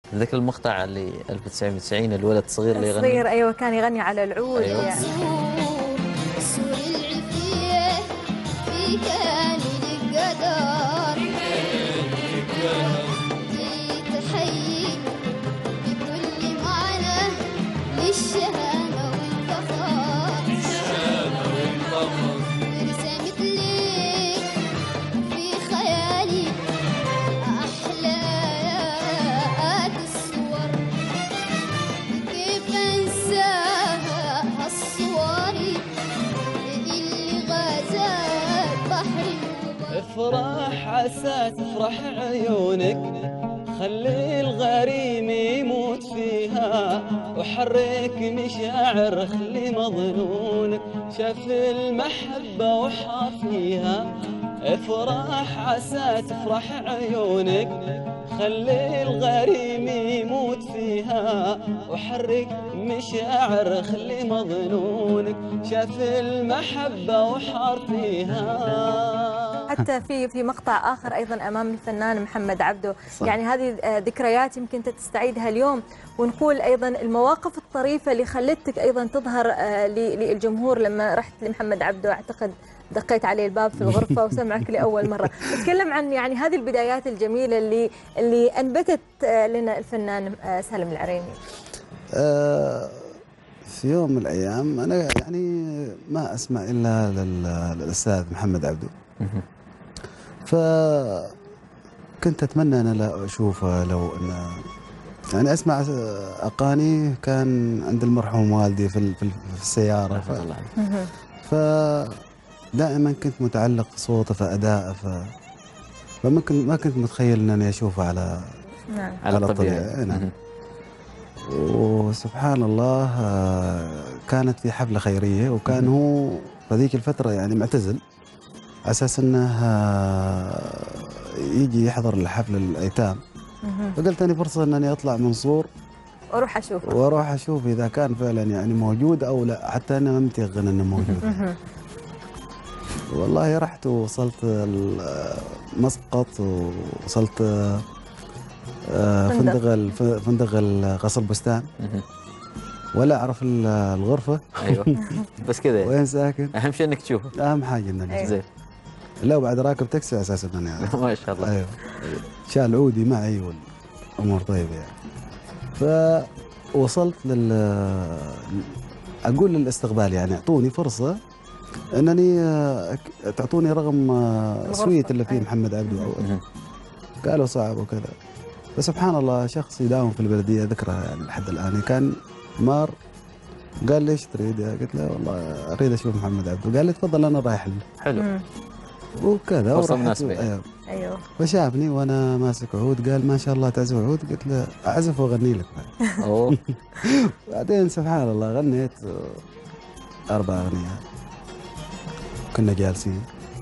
ذاك المقطع اللي 1990 الولد الصغير اللي يغني. الصغير ايوه، كان يغني على العود. أيوة. يعني سور العفية في كان القدر جيت حي بكل معنى للشهامة والفخر ورسمت لي في خيالي أحلى الصور كيف أنساها هالصوري اللي غازت بحري افرح عسى تفرح عيونك خلي الغريم يموت فيها وحرك مشاعر خلي مظنونك شاف المحبة وحار فيها. افرح عسى تفرح عيونك خلي الغريم يموت فيها وحرك مشاعر خلي مظنونك شاف المحبة وحار فيها. حتى في مقطع اخر ايضا امام الفنان محمد عبده، صح. يعني هذه ذكريات يمكن انت تستعيدها اليوم، ونقول ايضا المواقف الطريفه اللي خلتك ايضا تظهر للجمهور لما رحت لمحمد عبده. اعتقد دقيت عليه الباب في الغرفه وسمعك لاول مره. تكلم عن يعني هذه البدايات الجميله اللي انبتت لنا الفنان سالم العريني. في يوم من الأيام أنا يعني ما أسمع إلا للأستاذ محمد عبده، فكنت أتمنى أنا لا أشوفه، لو أن يعني أسمع أغاني كان عند المرحوم والدي في السيارة، فدائما كنت متعلق صوته في أدائه، ما كنت متخيل أنني أشوفه على نعم. على الطبيعة. نعم. وسبحان الله كانت في حفلة خيرية، وكان هو في ذيك الفترة يعني معتزل على أساس أنه يجي يحضر الحفلة الأيتام، فقلت أني فرصة أنني أطلع منصور وأروح أشوف إذا كان فعلا يعني موجود أو لا، حتى أنا ما متيقن أنه موجود. والله رحت ووصلت مسقط، ووصلت فندق قصر البستان، ولا اعرف الغرفه. ايوه بس كذا وين ساكن. اهم شيء انك تشوفه، اهم حاجه انك أيوة. زين. لا وبعد راكب تاكسي على اساس انني يعني ما شاء الله. ايوه شال عودي معي والامور طيبه يعني. فوصلت اقول للاستقبال يعني اعطوني فرصه انني تعطوني رقم سويت اللي فيه محمد عبده. قالوا صعب وكذا، فسبحان الله شخص يداوم في البلديه ذكرها يعني لحد الان، كان مار قال لي ايش تريد؟ قلت له والله اريد اشوف محمد عبده. قال لي تفضل انا رايح له. حلو. وكذا ورحت. ايوه فشافني وانا ماسك عود، قال ما شاء الله تعزف عود. قلت له اعزف واغني لك. اوه. بعدين سبحان الله غنيت 4 أغنيات كنا جالسين،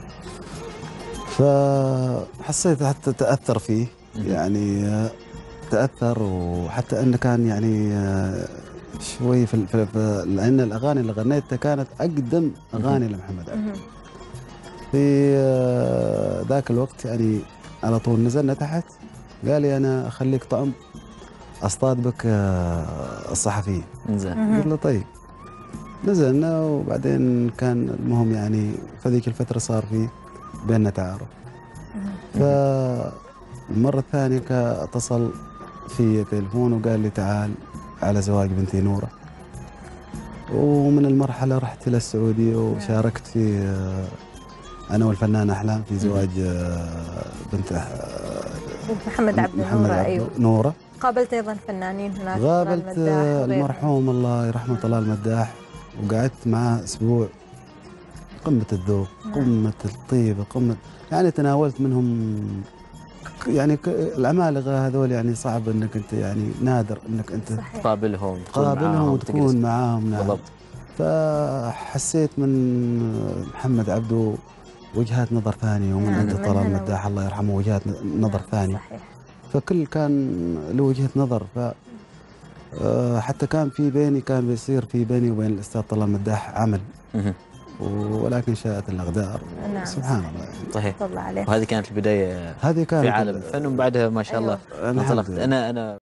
فحسيت حتى تأثر فيه يعني، تأثر. وحتى أنه كان يعني شوي لأن الأغاني اللي غنيتها كانت أقدم أغاني لمحمد عبده. في ذاك الوقت يعني على طول نزلنا تحت، قال لي أنا أخليك طعم أصطاد بك الصحفيين. زين. قلت له طيب. نزلنا، وبعدين كان المهم يعني في ذيك الفترة صار في بيننا تعارف. فالمرة الثانية اتصل في تليفون وقال لي تعال على زواج بنتي نورة. ومن المرحلة رحت إلى السعودية وشاركت في أنا والفنانة أحلام في زواج بنت محمد عبده. نورة. أيوه نورة. قابلت أيضا فنانين هناك. قابلت المرحوم الله يرحمه طلال المداح، وقعدت معاه أسبوع. قمة الذوق، قمة الطيبة، قمة يعني تناولت منهم يعني العمالقة هذول، يعني صعب انك انت يعني نادر انك انت تقابلهم وتكون معاهم. نعم. بالضبط. فحسيت من محمد عبده وجهات نظر ثانية، ومن عند طلال المداح الله يرحمه وجهات نظر ثانية. صحيح. فكل كان له وجهة نظر. ف حتى كان بيصير في بيني وبين الأستاذ طلال المداح عمل، ولكن شاءت الأقدار. نعم. سبحان الله. صحيح. الله عليه. وهذه كانت البداية هذه كانت في عالم الفن، وبعدها ما شاء الله انطلقت. أنا